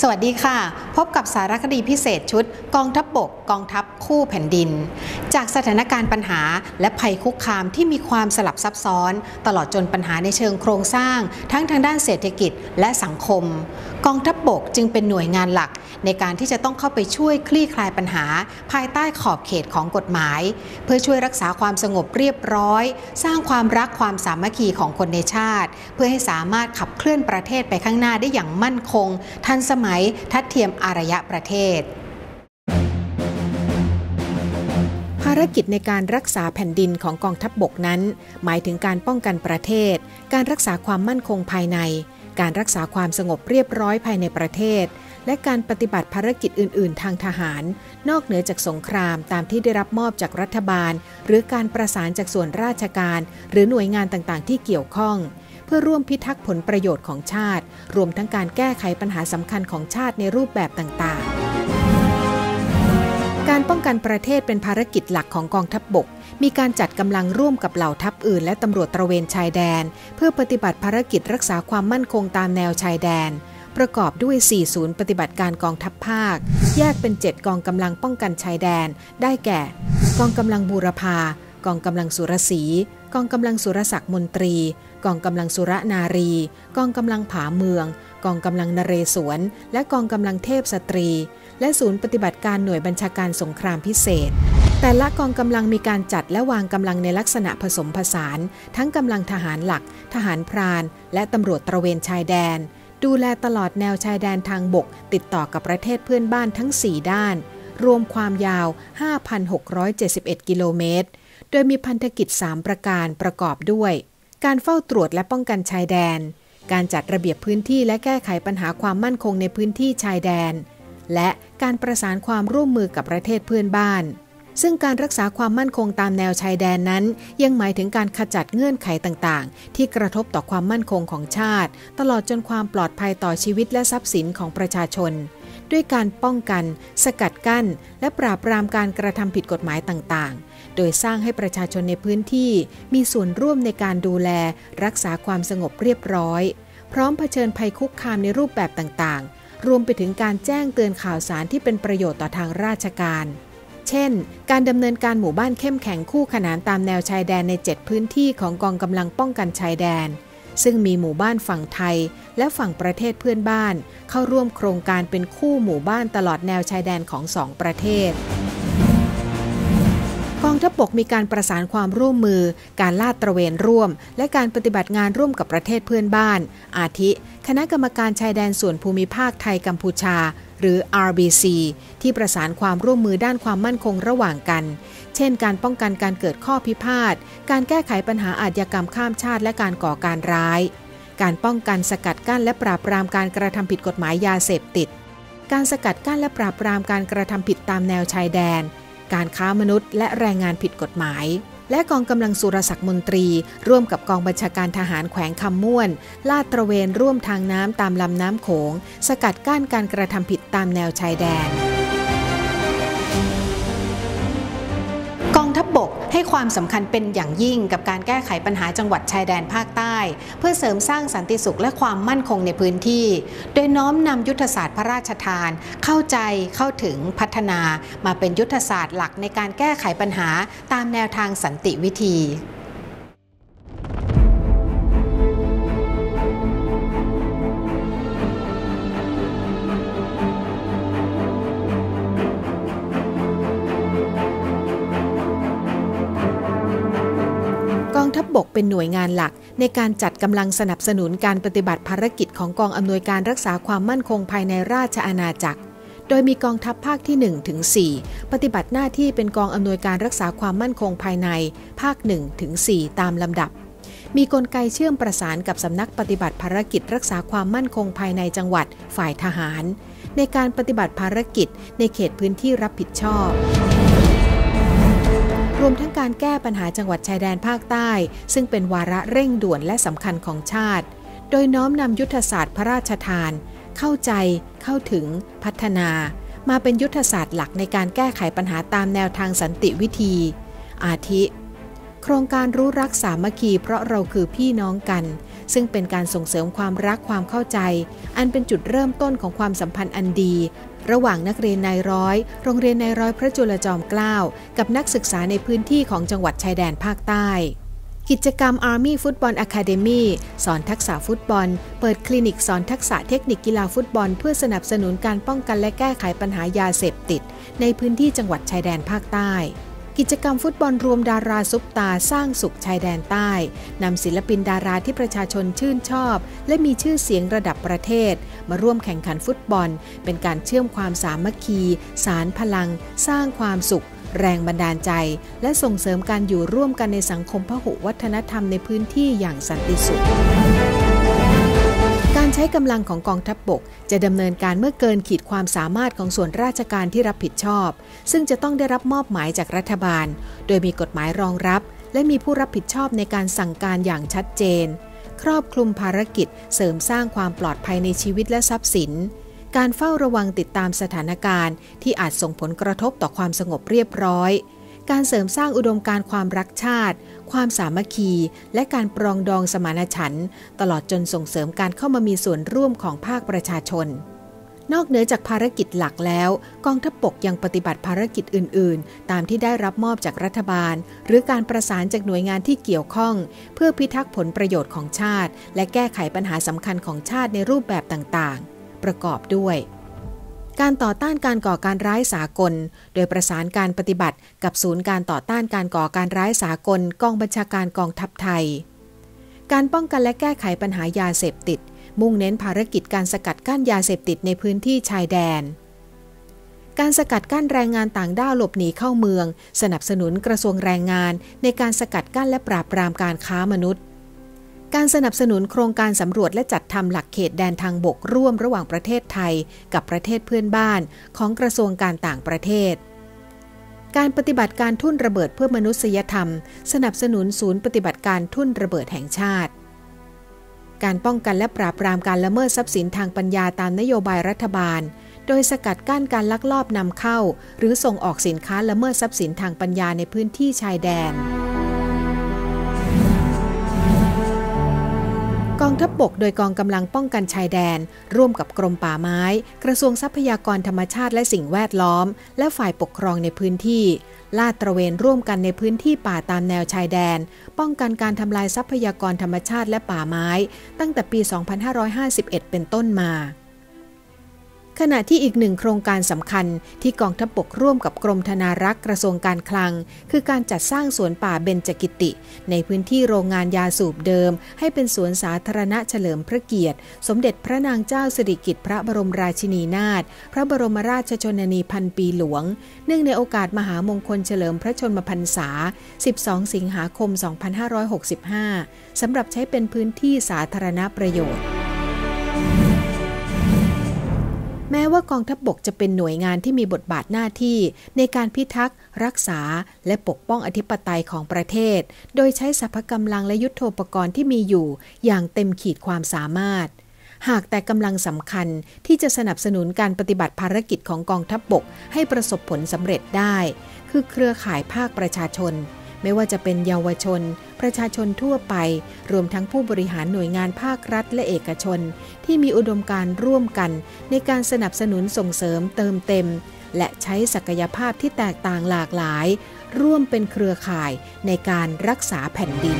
สวัสดีค่ะพบกับสารคดีพิเศษชุดกองทัพบกกองทัพคู่แผ่นดินจากสถานการณ์ปัญหาและภัยคุกคามที่มีความสลับซับซ้อนตลอดจนปัญหาในเชิงโครงสร้างทั้งทางด้านเศรษฐกิจและสังคมกองทัพบกจึงเป็นหน่วยงานหลักในการที่จะต้องเข้าไปช่วยคลี่คลายปัญหาภายใต้ขอบเขตของกฎหมายเพื่อช่วยรักษาความสงบเรียบร้อยสร้างความรักความสามัคคีของคนในชาติเพื่อให้สามารถขับเคลื่อนประเทศไปข้างหน้าได้อย่างมั่นคงทันสมัยทัดเทียมอารยประเทศภารกิจในการรักษาแผ่นดินของกองทัพบกนั้นหมายถึงการป้องกันประเทศการรักษาความมั่นคงภายในการรักษาความสงบเรียบร้อยภายในประเทศและการปฏิบัติภารกิจอื่นๆทางทหารนอกเหนือจากสงครามตามที่ได้รับมอบจากรัฐบาลหรือการประสานจากส่วนราชการหรือหน่วยงานต่างๆที่เกี่ยวข้องเพื่อร่วมพิทักษ์ผลประโยชน์ของชาติรวมทั้งการแก้ไขปัญหาสำคัญของชาติในรูปแบบต่างๆการป้องกันประเทศเป็นภารกิจหลักของกองทัพบกมีการจัดกำลังร่วมกับเหล่าทัพอื่นและตำรวจตระเวนชายแดนเพื่อปฏิบัติภารกิจรักษาความมั่นคงตามแนวชายแดนประกอบด้วย4ศูนย์ปฏิบัติการกองทัพภาคแยกเป็น7กองกำลังป้องกันชายแดนได้แก่กองกำลังบูรพากองกำลังสุรศรีกองกำลังสุรศักดิ์มนตรีกองกำลังสุรนารีกองกำลังผาเมืองกองกำลังนเรศวรและกองกำลังเทพสตรีและศูนย์ปฏิบัติการหน่วยบัญชาการสงครามพิเศษแต่ละกองกำลังมีการจัดและวางกำลังในลักษณะผสมผสานทั้งกำลังทหารหลักทหารพรานและตำรวจตระเวนชายแดนดูแลตลอดแนวชายแดนทางบกติดต่อกับประเทศเพื่อนบ้านทั้ง4ด้านรวมความยาว 5,671 กิโลเมตรโดยมีพันธกิจ3ประการประกอบด้วยการเฝ้าตรวจและป้องกันชายแดนการจัดระเบียบพื้นที่และแก้ไขปัญหาความมั่นคงในพื้นที่ชายแดนและการประสานความร่วมมือกับประเทศเพื่อนบ้านซึ่งการรักษาความมั่นคงตามแนวชายแดนนั้นยังหมายถึงการขจัดเงื่อนไขต่างๆที่กระทบต่อความมั่นคงของชาติตลอดจนความปลอดภัยต่อชีวิตและทรัพย์สินของประชาชนด้วยการป้องกันสกัดกั้นและปราบปรามการกระทำผิดกฎหมายต่างๆโดยสร้างให้ประชาชนในพื้นที่มีส่วนร่วมในการดูแลรักษาความสงบเรียบร้อยพร้อมเผชิญภัยคุกคามในรูปแบบต่างๆรวมไปถึงการแจ้งเตือนข่าวสารที่เป็นประโยชน์ต่อทางราชการเช่นการดำเนินการหมู่บ้านเข้มแข็งคู่ขนานตามแนวชายแดนใน7พื้นที่ของกองกำลังป้องกันชายแดนซึ่งมีหมู่บ้านฝั่งไทยและฝั่งประเทศเพื่อนบ้านเข้าร่วมโครงการเป็นคู่หมู่บ้านตลอดแนวชายแดนของ2ประเทศกองทัพบกมีการประสานความร่วมมือการลาดตระเวนร่วมและการปฏิบัติงานร่วมกับประเทศเพื่อนบ้านอาทิคณะกรรมการชายแดนส่วนภูมิภาคไทยกัมพูชาหรือ RBC ที่ประสานความร่วมมือด้านความมั่นคงระหว่างกันเช่นการป้องกันการเกิดข้อพิพาทการแก้ไขปัญหาอาชญากรรมข้ามชาติและการก่อการร้ายการป้องกันสกัดกั้นและปราบปรามการกระทำผิดกฎหมายยาเสพติดการสกัดกั้นและปราบปรามการกระทำผิดตามแนวชายแดนการค้ามนุษย์และแรงงานผิดกฎหมายและกองกำลังสุรศักดิ์มนตรีร่วมกับกองบัญชาการทหารแขวงคำม่วนลาดตระเวนร่วมทางน้ำตามลำน้ำโขงสกัดกั้นการกระทำผิดตามแนวชายแดนกองทัพบกให้ความสำคัญเป็นอย่างยิ่งกับการแก้ไขปัญหาจังหวัดชายแดนภาคใต้เพื่อเสริมสร้างสันติสุขและความมั่นคงในพื้นที่โดยน้อมนำยุทธศาสตร์พระราชทานเข้าใจเข้าถึงพัฒนามาเป็นยุทธศาสตร์หลักในการแก้ไขปัญหาตามแนวทางสันติวิธีกองทัพบกเป็นหน่วยงานหลักในการจัดกำลังสนับสนุนการปฏิบัติภารกิจของกองอำนวยการรักษาความมั่นคงภายในราชอาณาจักรโดยมีกองทัพภาคที่1ถึง4ปฏิบัติหน้าที่เป็นกองอำนวยการรักษาความมั่นคงภายในภาค1ถึง4ตามลำดับมีกลไกเชื่อมประสานกับสำนักปฏิบัติภารกิจรักษาความมั่นคงภายในจังหวัดฝ่ายทหารในการปฏิบัติภารกิจในเขตพื้นที่รับผิดชอบรวมทั้งการแก้ปัญหาจังหวัดชายแดนภาคใต้ซึ่งเป็นวาระเร่งด่วนและสำคัญของชาติโดยน้อมนำยุทธศาสตร์พระราชทานเข้าใจเข้าถึงพัฒนามาเป็นยุทธศาสตร์หลักในการแก้ไขปัญหาตามแนวทางสันติวิธีอาทิโครงการรู้รักสามัคคีเพราะเราคือพี่น้องกันซึ่งเป็นการส่งเสริมความรักความเข้าใจอันเป็นจุดเริ่มต้นของความสัมพันธ์อันดีระหว่างนักเรียนนายร้อยโรงเรียนนายร้อยพระจุลจอมเกล้ากับนักศึกษาในพื้นที่ของจังหวัดชายแดนภาคใต้กิจกรรม Army Football Academy สอนทักษะฟุตบอลเปิดคลินิกสอนทักษะเทคนิคกีฬาฟุตบอลเพื่อสนับสนุนการป้องกันและแก้ไขปัญหายาเสพติดในพื้นที่จังหวัดชายแดนภาคใต้กิจกรรมฟุตบอลรวมดาราซุปตาสร้างสุขชายแดนใต้นำศิลปินดาราที่ประชาชนชื่นชอบและมีชื่อเสียงระดับประเทศมาร่วมแข่งขันฟุตบอลเป็นการเชื่อมความสามัคคีสานพลังสร้างความสุขแรงบันดาลใจและส่งเสริมการอยู่ร่วมกันในสังคมพหุวัฒนธรรมในพื้นที่อย่างสันติสุขการใช้กำลังของกองทัพบกจะดำเนินการเมื่อเกินขีดความสามารถของส่วนราชการที่รับผิดชอบซึ่งจะต้องได้รับมอบหมายจากรัฐบาลโดยมีกฎหมายรองรับและมีผู้รับผิดชอบในการสั่งการอย่างชัดเจนครอบคลุมภารกิจเสริมสร้างความปลอดภัยในชีวิตและทรัพย์สินการเฝ้าระวังติดตามสถานการณ์ที่อาจส่งผลกระทบต่อความสงบเรียบร้อยการเสริมสร้างอุดมการณ์ความรักชาติความสามัคคีและการปรองดองสมานฉันท์ตลอดจนส่งเสริมการเข้ามามีส่วนร่วมของภาคประชาชนนอกเหนือจากภารกิจหลักแล้วกองทัพบกยังปฏิบัติภารกิจอื่นๆตามที่ได้รับมอบจากรัฐบาลหรือการประสานจากหน่วยงานที่เกี่ยวข้องเพื่อพิทักษ์ผลประโยชน์ของชาติและแก้ไขปัญหาสำคัญของชาติในรูปแบบต่างๆประกอบด้วยการต่อต้านการก่อการร้ายสากลโดยประสานการปฏิบัติกับศูนย์การต่อต้านการก่อการร้ายสากลกองบัญชาการกองทัพไทยการป้องกันและแก้ไขปัญหายาเสพติดมุ่งเน้นภารกิจการสกัดกั้นยาเสพติดในพื้นที่ชายแดนการสกัดกั้นแรงงานต่างด้าวหลบหนีเข้าเมืองสนับสนุนกระทรวงแรงงานในการสกัดกั้นและปราบปรามการค้ามนุษย์การสนับสนุนโครงการสำรวจและจัดทำหลักเขตแดนทางบกร่วมระหว่างประเทศไทยกับประเทศเพื่อนบ้านของกระทรวงการต่างประเทศการปฏิบัติการทุ่นระเบิดเพื่อมนุษยธรรมสนับสนุนศูนย์ปฏิบัติการทุ่นระเบิดแห่งชาติการป้องกันและปราบปรามการละเมิดทรัพย์สินทางปัญญาตามนโยบายรัฐบาลโดยสกัดกั้นการลักลอบนำเข้าหรือส่งออกสินค้าละเมิดทรัพย์สินทางปัญญาในพื้นที่ชายแดนกองทัพบกโดยกองกำลังป้องกันชายแดนร่วมกับกรมป่าไม้กระทรวงทรัพยากรธรรมชาติและสิ่งแวดล้อมและฝ่ายปกครองในพื้นที่ลาดตระเวนร่วมกันในพื้นที่ป่าตามแนวชายแดนป้องกันการทำลายทรัพยากรธรรมชาติและป่าไม้ตั้งแต่ปี 2551 เป็นต้นมาขณะที่อีกหนึ่งโครงการสำคัญที่กองทัพบกร่วมกับกรมธนารักษ์กระทรวงการคลังคือการจัดสร้างสวนป่าเบญจกิติในพื้นที่โรงงานยาสูบเดิมให้เป็นสวนสาธารณะเฉลิมพระเกียรติสมเด็จพระนางเจ้าสิริกิติ์พระบรมราชินีนาถพระบรมราชชนนีพันปีหลวงเนื่องในโอกาสมหามงคลเฉลิมพระชนมพรรษา12 สิงหาคม 2565สำหรับใช้เป็นพื้นที่สาธารณประโยชน์แม้ว่ากองทัพบกจะเป็นหน่วยงานที่มีบทบาทหน้าที่ในการพิทักษ์รักษาและปกป้องอธิปไตยของประเทศโดยใช้สรรพกำลังและยุทโธปกรณ์ที่มีอยู่อย่างเต็มขีดความสามารถหากแต่กำลังสำคัญที่จะสนับสนุนการปฏิบัติภารกิจของกองทัพบกให้ประสบผลสำเร็จได้คือเครือข่ายภาคประชาชนไม่ว่าจะเป็นเยาวชนประชาชนทั่วไปรวมทั้งผู้บริหารหน่วยงานภาครัฐและเอกชนที่มีอุดมการณ์ร่วมกันในการสนับสนุนส่งเสริมเติมเต็มและใช้ศักยภาพที่แตกต่างหลากหลายร่วมเป็นเครือข่ายในการรักษาแผ่นดิน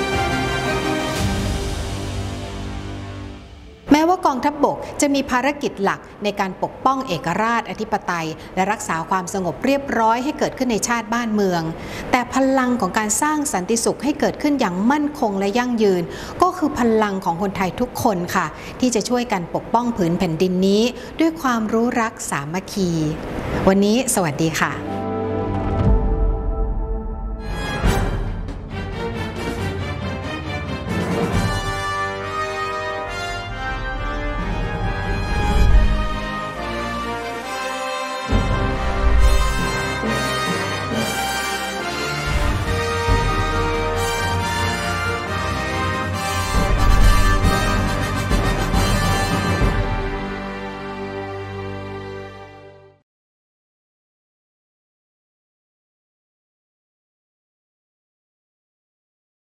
แม้ว่ากองทัพบกจะมีภารกิจหลักในการปกป้องเอกราชอธิปไตยและรักษาความสงบเรียบร้อยให้เกิดขึ้นในชาติบ้านเมืองแต่พลังของการสร้างสันติสุขให้เกิดขึ้นอย่างมั่นคงและยั่งยืนก็คือพลังของคนไทยทุกคนค่ะที่จะช่วยกันปกป้องผืนแผ่นดินนี้ด้วยความรู้รักสามัคคีวันนี้สวัสดีค่ะ